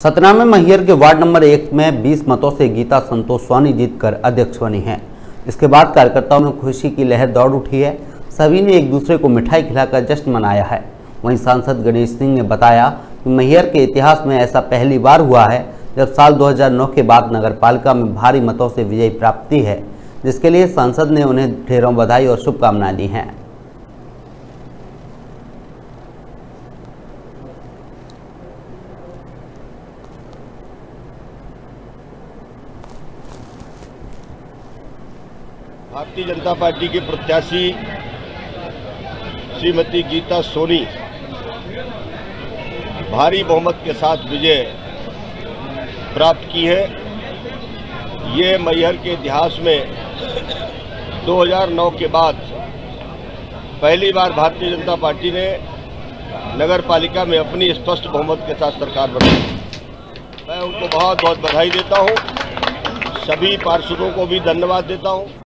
सतना में मैहर के ward number 1 में 20 मतों से गीता संतोष स्वानी जीतकर अध्यक्ष बनी हैं। इसके बाद कार्यकर्ताओं में खुशी की लहर दौड़ उठी है। सभी ने एक दूसरे को मिठाई खिलाकर जश्न मनाया है। वहीं सांसद गणेश सिंह ने बताया कि मैहर के इतिहास में ऐसा पहली बार हुआ है जब साल 2009 के बाद नगरपालिका में भारी मतों से विजय प्राप्ति है, जिसके लिए सांसद ने उन्हें ढेरों बधाई और शुभकामनाएं दी हैं। भारतीय जनता पार्टी के प्रत्याशी श्रीमती गीता सोनी भारी बहुमत के साथ विजय प्राप्त की है। ये मैहर के इतिहास में 2009 के बाद पहली बार भारतीय जनता पार्टी ने नगर पालिका में अपनी स्पष्ट बहुमत के साथ सरकार बनाई। मैं उनको बहुत बहुत बधाई देता हूँ। सभी पार्षदों को भी धन्यवाद देता हूँ।